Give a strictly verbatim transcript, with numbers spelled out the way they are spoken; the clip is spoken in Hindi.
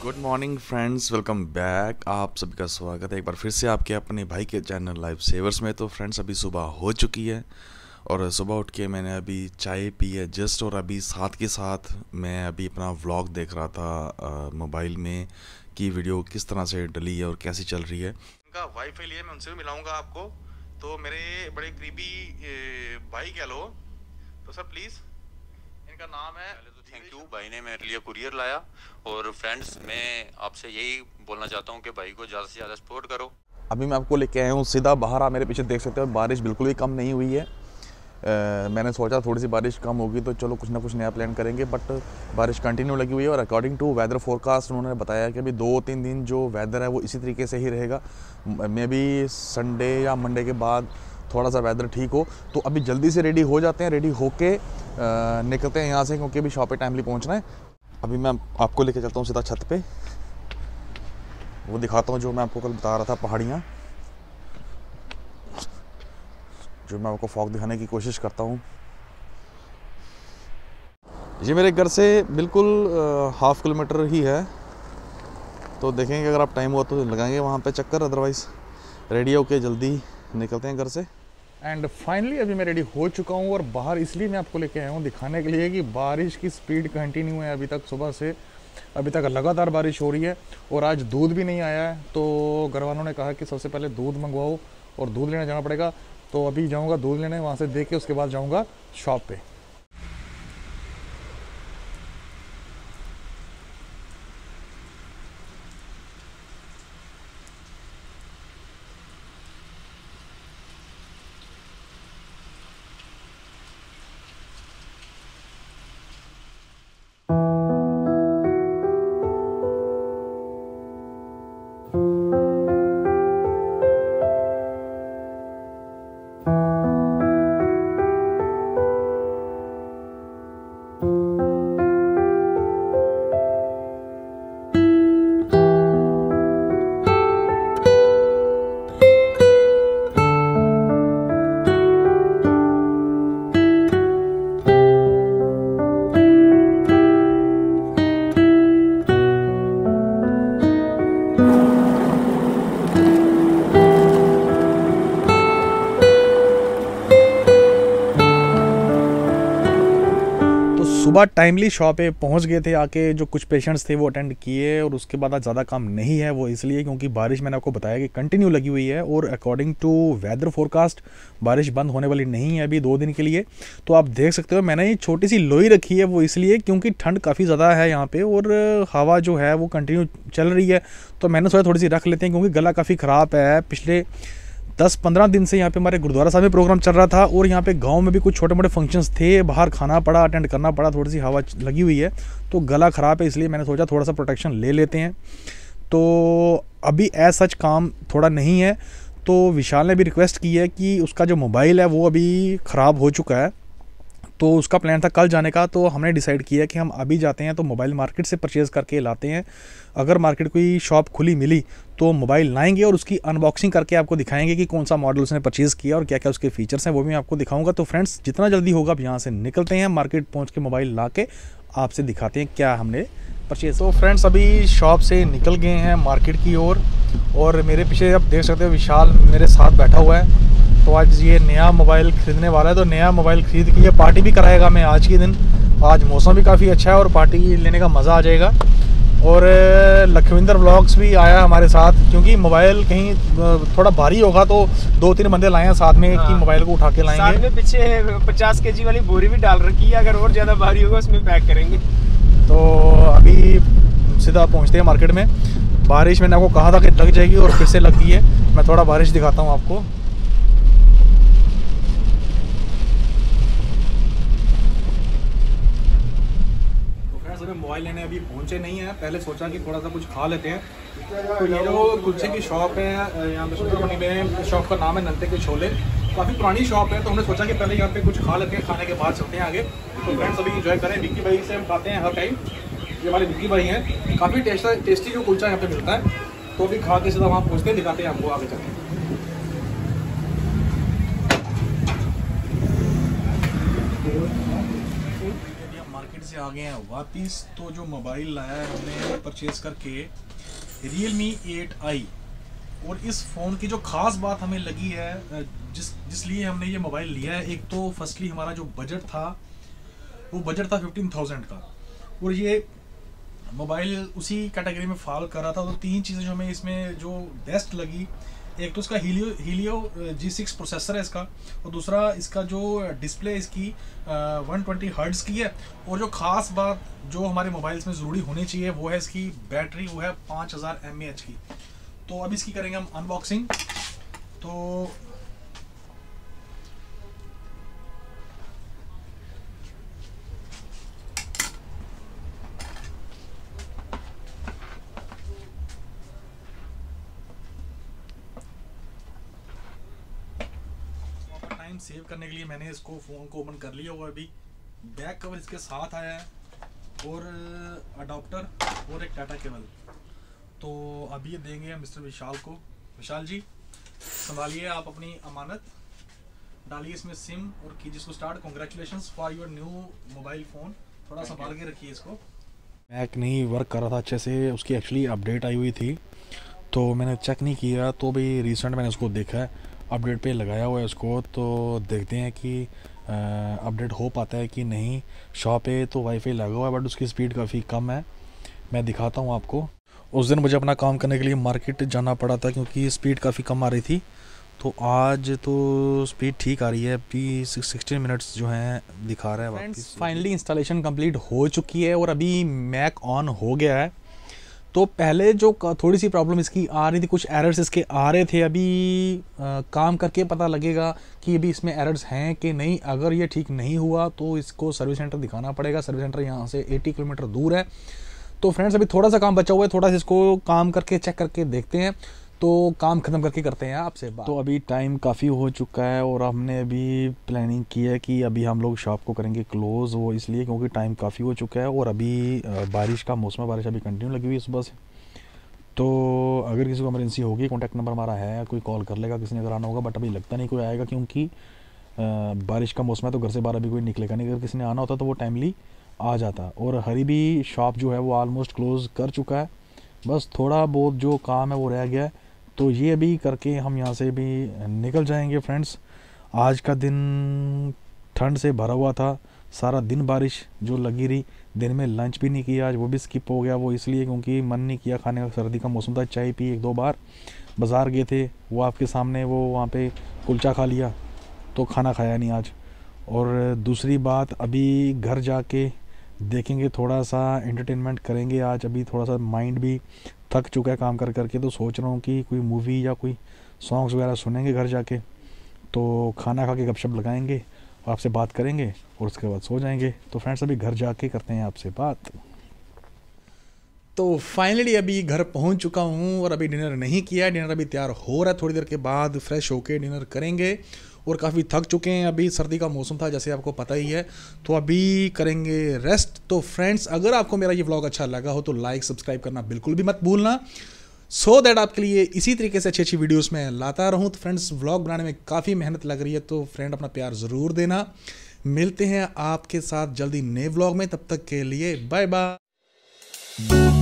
Good morning friends, welcome back. आप सभी का स्वागत है एक बार फिर से आपके अपने भाई के चैनल लाइफ सेवर्स में। तो फ्रेंड्स, अभी सुबह हो चुकी है और सुबह उठ के मैंने अभी चाय पी है जस्ट, और अभी साथ के साथ मैं अभी अपना व्लॉग देख रहा था मोबाइल में कि वीडियो किस तरह से डली है और कैसी चल रही है। इनका वाईफाई लिया, मैं उनसे भी मिलाऊंगा आपको। तो मेरे बड़े करीबी भाई कह लो तो सर प्लीज़, इनका नाम है। थैंक यू, भाई ने मेरे लिए कुरियर लाया। और फ्रेंड्स, मैं आपसे यही बोलना चाहता हूँ कि भाई को ज़्यादा से ज़्यादा सपोर्ट करो। अभी मैं आपको लेके आया हूँ सीधा बाहर। आप मेरे पीछे देख सकते हो बारिश बिल्कुल भी कम नहीं हुई है। आ, मैंने सोचा थोड़ी सी बारिश कम होगी तो चलो कुछ ना कुछ नया प्लान करेंगे, बट बारिश कंटिन्यू लगी हुई है। और अकॉर्डिंग टू वेदर फोरकास्ट उन्होंने बताया कि अभी दो तीन दिन जो वेदर है वो इसी तरीके से ही रहेगा। मे बी संडे या मंडे के बाद थोड़ा सा वेदर ठीक हो। तो अभी जल्दी से रेडी हो जाते हैं, रेडी होके निकलते हैं यहाँ से, क्योंकि अभी शॉप पे टाइमली पहुँचना है। अभी मैं आपको लेके चलता हूँ सीधा छत पे, वो दिखाता हूँ जो मैं आपको कल बता रहा था, पहाड़ियाँ जो मैं आपको फॉग दिखाने की कोशिश करता हूँ। ये मेरे घर से बिल्कुल हाफ किलोमीटर ही है, तो देखेंगे अगर आप टाइम हुआ तो लगाएंगे वहाँ पे चक्कर, अदरवाइज़ रेडी होके जल्दी निकलते हैं घर से। एंड फाइनली अभी मैं रेडी हो चुका हूँ, और बाहर इसलिए मैं आपको लेके आया हूँ दिखाने के लिए कि बारिश की स्पीड कंटिन्यू है अभी तक। सुबह से अभी तक लगातार बारिश हो रही है, और आज दूध भी नहीं आया है। तो घर वालों ने कहा कि सबसे पहले दूध मंगवाओ और दूध लेने जाना पड़ेगा। तो अभी जाऊँगा दूध लेने, वहाँ से देख के उसके बाद जाऊँगा शॉप पे। सुबह टाइमली शॉप पे पहुंच गए थे, आके जो कुछ पेशेंट्स थे वो अटेंड किए, और उसके बाद आज ज़्यादा काम नहीं है। वो इसलिए क्योंकि बारिश मैंने आपको बताया कि कंटिन्यू लगी हुई है, और अकॉर्डिंग टू वेदर फोरकास्ट बारिश बंद होने वाली नहीं है अभी दो दिन के लिए। तो आप देख सकते हो मैंने ये छोटी सी लोई रखी है, वो इसलिए क्योंकि ठंड काफ़ी ज़्यादा है यहाँ पर, और हवा जो है वो कंटिन्यू चल रही है। तो मैंने सोचा थोड़ी सी रख लेते हैं, क्योंकि गला काफ़ी ख़राब है। पिछले दस पंद्रह दिन से यहाँ पे हमारे गुरुद्वारा साहब में प्रोग्राम चल रहा था, और यहाँ पे गांव में भी कुछ छोटे मोटे फंक्शंस थे, बाहर खाना पड़ा, अटेंड करना पड़ा, थोड़ी सी हवा लगी हुई है तो गला ख़राब है। इसलिए मैंने सोचा थोड़ा सा प्रोटेक्शन ले लेते हैं। तो अभी एज सच काम थोड़ा नहीं है। तो विशाल ने भी रिक्वेस्ट की है कि उसका जो मोबाइल है वो अभी ख़राब हो चुका है, तो उसका प्लान था कल जाने का। तो हमने डिसाइड किया कि हम अभी जाते हैं तो मोबाइल मार्केट से परचेज़ करके लाते हैं। अगर मार्केट कोई शॉप खुली मिली तो मोबाइल लाएंगे और उसकी अनबॉक्सिंग करके आपको दिखाएंगे कि कौन सा मॉडल उसने परचेज़ किया और क्या क्या उसके फीचर्स हैं, वो भी मैं आपको दिखाऊंगा। तो फ्रेंड्स, जितना जल्दी होगा अब यहाँ से निकलते हैं, मार्केट पहुँच के मोबाइल ला के आपसे दिखाते हैं क्या हमने परचेज़। तो फ्रेंड्स, अभी शॉप से निकल गए हैं मार्केट की ओर, और, और मेरे पीछे आप देख सकते हो विशाल मेरे साथ बैठा हुआ है। तो आज ये नया मोबाइल ख़रीदने वाला है, तो नया मोबाइल ख़रीद के ये पार्टी भी कराएगा मैं आज के दिन। आज मौसम भी काफ़ी अच्छा है और पार्टी लेने का मज़ा आ जाएगा। और लखविंदर व्लॉग्स भी आया हमारे साथ, क्योंकि मोबाइल कहीं थोड़ा भारी होगा तो दो तीन बंदे लाए हैं साथ में, हाँ। कि मोबाइल को उठा के लाएंगे। साथ में पीछे पचास के जी वाली बोरी भी डाल रखी है, अगर और ज़्यादा भारी होगा उसमें पैक करेंगे। तो अभी सीधा पहुँचते हैं मार्केट में। बारिश मैंने आपको कहा था कि लग जाएगी, और फिर से लग गई है। मैं थोड़ा बारिश दिखाता हूँ आपको। मोबाइल लेने अभी पहुंचे नहीं है, पहले सोचा कि थोड़ा सा कुछ खा लेते हैं। तो ये जो कुलचे की शॉप है यहाँ पे सुंदरबनी में, शॉप का नाम है नंते के छोले। काफ़ी पुरानी शॉप है, तो हमने सोचा कि पहले यहाँ पे कुछ खा लेते हैं, खाने के बाद चलते हैं आगे। तो फ्रेंड्स, अभी एंजॉय करें। विक्की भाई से हम खाते हैं हर टाइम, ये हमारे विक्की भाई हैं। काफ़ी टेस्टी टेस्टी जो कुलचा यहाँ पे मिलता है। तो अभी खा के सीधा वहाँ पहुँचते हैं, दिखाते हैं आपको आगे चलते। मार्केट मार्केट से आ गए हैं वापस। तो जो मोबाइल लाया है हमने परचेज करके Realme एट आई, और इस फ़ोन की जो ख़ास बात हमें लगी है, जिस जिस लिए हमने ये मोबाइल लिया है, एक तो फर्स्टली हमारा जो बजट था वो बजट था फिफ्टीन थाउजेंड का, और ये मोबाइल उसी कैटेगरी में फॉल कर रहा था। तो तीन चीज़ें जो हमें इसमें जो बेस्ट लगी, एक तो इसका Helio Helio G six processor है इसका, और दूसरा इसका जो डिस्प्ले इसकी वन ट्वेंटी हर्ट्ज़ की है, और जो ख़ास बात जो हमारे मोबाइल्स में ज़रूरी होनी चाहिए वो है इसकी बैटरी, वो है पाँच हज़ार एम ए एच की। तो अब इसकी करेंगे हम अनबॉक्सिंग। तो टाइम सेव करने के लिए मैंने इसको फ़ोन को ओपन कर लिया, और अभी बैक कवर इसके साथ आया है, और अडॉप्टर और एक टाटा केबल। तो अभी ये देंगे मिस्टर विशाल को। विशाल जी संभालिए आप अपनी अमानत, डालिए इसमें सिम और कीजिए इसको start. Congratulations for your new mobile phone. थोड़ा संभाल के रखिए इसको। मैक नहीं वर्क कर रहा था अच्छे से, उसकी एक्चुअली अपडेट आई हुई थी, तो मैंने चेक नहीं किया। तो भी रिसेंट मैंने उसको देखा है, अपडेट पे लगाया हुआ है उसको, तो देखते हैं कि अपडेट हो पाता है कि नहीं। शॉप पे तो वाईफाई लगा हुआ है बट उसकी स्पीड काफ़ी कम है। मैं दिखाता हूँ आपको। उस दिन मुझे अपना काम करने के लिए मार्केट जाना पड़ा था क्योंकि स्पीड काफ़ी कम आ रही थी, तो आज तो स्पीड ठीक आ रही है। अभी सिक्सटीन मिनट्स जो हैं दिखा रहा है। फ्रेंड्स फाइनली इंस्टॉलेशन कंप्लीट हो चुकी है और अभी मैक ऑन हो गया है। तो पहले जो थोड़ी सी प्रॉब्लम इसकी आ रही थी, कुछ एरर्स इसके आ रहे थे, अभी आ, काम करके पता लगेगा कि अभी इसमें एरर्स हैं कि नहीं। अगर ये ठीक नहीं हुआ तो इसको सर्विस सेंटर दिखाना पड़ेगा। सर्विस सेंटर यहाँ से अस्सी किलोमीटर दूर है। तो फ्रेंड्स अभी थोड़ा सा काम बचा हुआ है, थोड़ा सा इसको काम करके चेक करके देखते हैं। तो काम ख़त्म करके करते हैं आपसे बात। तो अभी टाइम काफ़ी हो चुका है और हमने अभी प्लानिंग की है कि अभी हम लोग शॉप को करेंगे क्लोज़। वो इसलिए क्योंकि टाइम काफ़ी हो चुका है और अभी बारिश का मौसम है, बारिश अभी कंटिन्यू लगी हुई है सुबह से। तो अगर किसी को इमरजेंसी होगी, कॉन्टैक्ट नंबर हमारा है, कोई कॉल कर लेगा किसी ने अगर आना होगा। बट अभी लगता नहीं कोई आएगा क्योंकि बारिश का मौसम है, तो घर से बाहर अभी कोई निकलेगा नहीं। अगर किसी ने आना होता तो वो टाइमली आ जाता। और हरी भी शॉप जो है वो ऑलमोस्ट क्लोज़ कर चुका है, बस थोड़ा बहुत जो काम है वो रह गया है। तो ये अभी करके हम यहाँ से भी निकल जाएंगे। फ्रेंड्स आज का दिन ठंड से भरा हुआ था, सारा दिन बारिश जो लगी रही। दिन में लंच भी नहीं किया आज, वो भी स्किप हो गया। वो इसलिए क्योंकि मन नहीं किया खाने का, सर्दी का मौसम था। चाय पी एक दो बार, बाज़ार गए थे, वो आपके सामने वो वहाँ पे कुलचा खा लिया, तो खाना खाया नहीं आज। और दूसरी बात अभी घर जाके देखेंगे, थोड़ा सा एंटरटेनमेंट करेंगे आज। अभी थोड़ा सा माइंड भी थक चुका है काम कर करके, तो सोच रहा हूँ कि कोई मूवी या कोई सॉन्ग्स वगैरह सुनेंगे घर जाके। तो खाना खा के गपशप लगाएंगे, आपसे बात करेंगे और उसके बाद सो जाएंगे। तो फ्रेंड्स अभी घर जाके करते हैं आपसे बात। तो फाइनली अभी घर पहुंच चुका हूं और अभी डिनर नहीं किया। डिनर अभी तैयार हो रहा है, थोड़ी देर के बाद फ्रेश होके डिनर करेंगे। और काफ़ी थक चुके हैं, अभी सर्दी का मौसम था जैसे आपको पता ही है, तो अभी करेंगे रेस्ट। तो फ्रेंड्स अगर आपको मेरा ये व्लॉग अच्छा लगा हो तो लाइक सब्सक्राइब करना बिल्कुल भी मत भूलना, सो दैट आपके लिए इसी तरीके से अच्छी अच्छी वीडियोस में लाता रहूँ। तो फ्रेंड्स व्लॉग बनाने में काफ़ी मेहनत लग रही है, तो फ्रेंड अपना प्यार ज़रूर देना। मिलते हैं आपके साथ जल्दी नए व्लॉग में, तब तक के लिए बाय बाय।